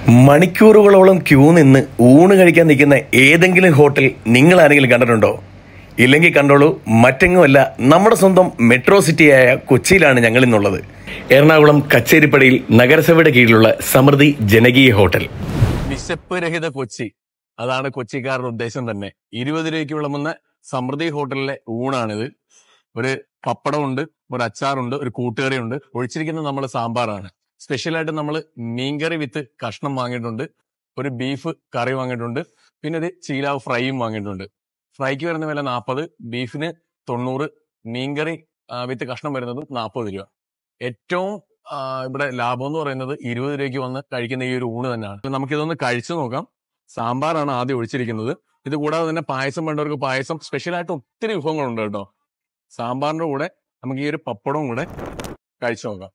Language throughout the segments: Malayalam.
മണിക്കൂറുകളോളം ക്യൂ നിന്ന് ഊണ് കഴിക്കാൻ നിൽക്കുന്ന ഏതെങ്കിലും ഹോട്ടൽ നിങ്ങൾ ആരെങ്കിലും കണ്ടിട്ടുണ്ടോ? ഇല്ലെങ്കിൽ കണ്ടോളൂ, മറ്റെങ്ങുമല്ല, നമ്മുടെ സ്വന്തം മെട്രോ സിറ്റിയായ കൊച്ചിയിലാണ് ഞങ്ങൾ ഇന്നുള്ളത്. എറണാകുളം കച്ചേരിപ്പടിയിൽ നഗരസഭയുടെ കീഴിലുള്ള സമൃദ്ധി ജനകീയ ഹോട്ടൽ. വിശപ്പ് രഹിത കൊച്ചി, അതാണ് കൊച്ചിക്കാരുടെ ഉദ്ദേശം തന്നെ. 20 രൂപയ്ക്ക് വിളമ്പുന്ന സമൃദ്ധി ഹോട്ടലിലെ ഊണാണിത്. ഒരു പപ്പടമുണ്ട്, ഒരു അച്ചാറുണ്ട്, ഒരു കൂട്ടുകറിയുണ്ട്. ഒഴിച്ചിരിക്കുന്നത് നമ്മൾ സാമ്പാറാണ്. സ്പെഷ്യലായിട്ട് നമ്മൾ മീൻകറി വിത്ത് കഷ്ണം വാങ്ങിയിട്ടുണ്ട്, ഒരു ബീഫ് കറി വാങ്ങിയിട്ടുണ്ട്, പിന്നെ ഒരു ചീലാവ് ഫ്രൈയും വാങ്ങിയിട്ടുണ്ട്. ഫ്രൈക്ക് വരുന്ന വില 40, ബീഫിന് 90, മീൻകറി വിത്ത് കഷ്ണം വരുന്നത് 40 രൂപ. ഏറ്റവും ഇവിടെ ലാഭം എന്ന് പറയുന്നത് 20 രൂപയ്ക്ക് വന്ന് കഴിക്കുന്ന ഈ ഒരു ഊണ് തന്നെയാണ്. നമുക്കിതൊന്ന് കഴിച്ചു നോക്കാം. സാമ്പാറാണ് ആദ്യം ഒഴിച്ചിരിക്കുന്നത്. ഇത് കൂടാതെ തന്നെ പായസം വേണ്ടവർക്ക് പായസം, സ്പെഷ്യലായിട്ട് ഒത്തിരി വിഭവങ്ങളുണ്ട് കേട്ടോ. സാമ്പാറിന്റെ കൂടെ നമുക്ക് ഈ ഒരു പപ്പടവും കൂടെ കഴിച്ചു നോക്കാം.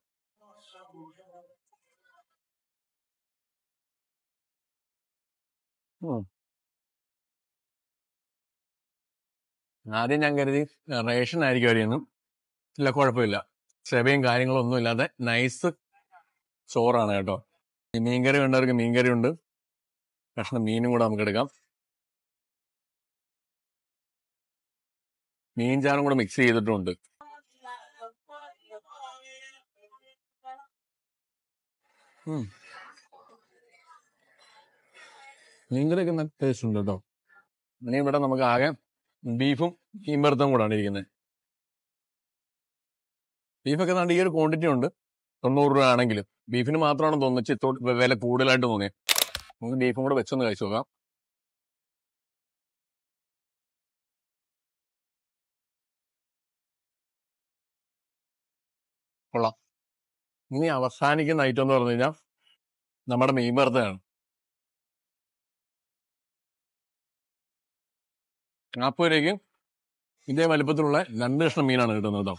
ആദ്യം ഞാൻ കരുതി റേഷൻ ആയിരിക്കും അറിയുന്നു. ഇല്ല, കുഴപ്പമില്ല. ചെവയും കാര്യങ്ങളും ഒന്നും ഇല്ലാതെ നൈസ് ചോറാണ് കേട്ടോ. ഈ മീൻകറി വേണ്ടവർക്ക് മീൻകറി ഉണ്ട്, കഷ്ണം മീനും കൂടെ നമുക്ക് എടുക്കാം. മീൻ ചാറും കൂടെ മിക്സ് ചെയ്തിട്ടുണ്ട്. മീൻകറിയൊക്കെ നല്ല ടേസ്റ്റ് ഉണ്ട് കേട്ടോ. ഇനി ഇവിടെ നമുക്ക് ആകെ ബീഫും മീൻ വറുത്തതും കൂടാണ് ഇരിക്കുന്നത്. ബീഫൊക്കെ നല്ല ഈ ഒരു ക്വാണ്ടിറ്റി ഉണ്ട്. 90 രൂപ ആണെങ്കിലും ബീഫിന് മാത്രമാണ് തോന്നുന്നത് വില കൂടുതലായിട്ട് തോന്നിയത്. നമുക്ക് ബീഫും കൂടെ വെച്ചൊന്ന് കഴിച്ചു നോക്കാം. കൊള്ളാം. ഇനി അവസാനിക്കുന്ന ഐറ്റം എന്ന് പറഞ്ഞു കഴിഞ്ഞാൽ നമ്മുടെ മീൻ വറുത്തതാണ്. 40 രൂപയ്ക്ക് ഇതേ വലുപ്പത്തിലുള്ള 2 കഷ്ണം മീനാണ് കിട്ടുന്നത് കേട്ടോ.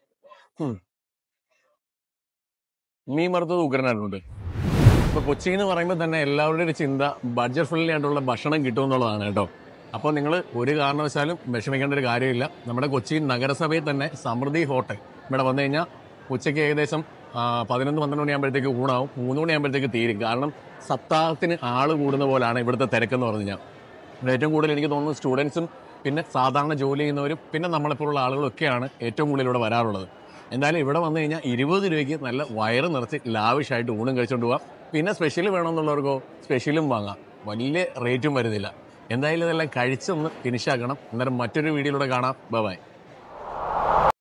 മീൻ വറുത്തത് ഉഗ്രനായിട്ടുണ്ട്. ഇപ്പൊ കൊച്ചി എന്ന് പറയുമ്പോൾ തന്നെ എല്ലാവരുടെയും ഒരു ചിന്ത ബഡ്ജറ്റ് ഫ്രണ്ട്ലി ആയിട്ടുള്ള ഭക്ഷണം കിട്ടുമെന്നുള്ളതാണ് കേട്ടോ. അപ്പോൾ നിങ്ങൾ ഒരു കാരണവശാലും വിഷമിക്കേണ്ട ഒരു കാര്യമില്ല. നമ്മുടെ കൊച്ചി നഗരസഭയിൽ തന്നെ സമൃദ്ധി ഹോട്ടൽ ഇവിടെ വന്നു കഴിഞ്ഞാൽ ഉച്ചയ്ക്ക് ഏകദേശം 11-12 മണിയാകുമ്പോഴത്തേക്ക് ഊണാവും. 3 മണിയാകുമ്പോഴത്തേക്ക് തീരും. കാരണം സപ്താഹത്തിന് ആൾ കൂടുന്ന പോലാണ് ഇവിടുത്തെ തിരക്കെന്ന് പറഞ്ഞു കഴിഞ്ഞാൽ. ഏറ്റവും കൂടുതൽ എനിക്ക് തോന്നുന്നു സ്റ്റുഡൻസും പിന്നെ സാധാരണ ജോലി ചെയ്യുന്നവരും പിന്നെ നമ്മളെപ്പോലുള്ള ആളുകളൊക്കെയാണ് ഏറ്റവും കൂടുതൽ ഇവിടെ വരാറുള്ളത്. എന്തായാലും ഇവിടെ വന്നു കഴിഞ്ഞാൽ 20 രൂപയ്ക്ക് നല്ല വയറ് നിറച്ച് ലാവിഷായിട്ട് ഊണും കഴിച്ചുകൊണ്ട് പോകാം. പിന്നെ സ്പെഷ്യൽ വേണമെന്നുള്ളവർക്കോ സ്പെഷ്യലും വാങ്ങാം. വലിയ റേറ്റും വരുന്നില്ല. എന്തായാലും ഇതെല്ലാം കഴിച്ചൊന്ന് ഫിനിഷാക്കണം. അന്നേരം മറ്റൊരു വീഡിയോയിലൂടെ കാണാം. ബൈ.